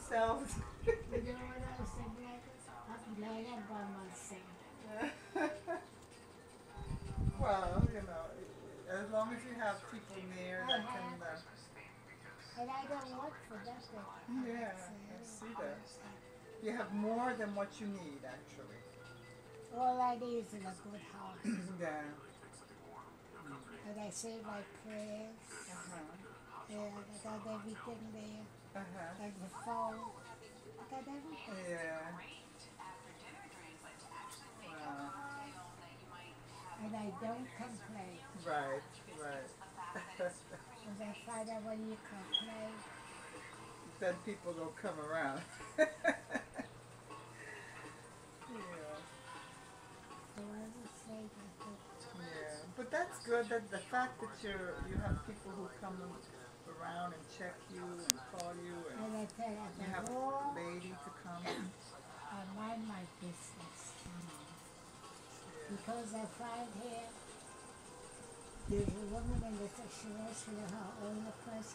themselves. You know what I said, like, I'm glad I'm by myself. Well, you know, as long as you have people near I that have, can, and I don't work for nothing. yeah, I see that. You have more than what you need, actually. All I need is in a good house. Yeah. And I say my prayers. Uh-huh. Yeah, I got everything there. Uh-huh. Like the phone. I got everything. Yeah. Wow. And I don't complain. Right, right. Because I find out when you complain, Then people don't come around. Yeah. so I would say that. Yeah, but that's good. That the fact that you have people who come around and check you and call you, and And I tell you, you have the a more lady to come. I mind my business. Yeah. Because I find here, there's a woman in the she works for her older person.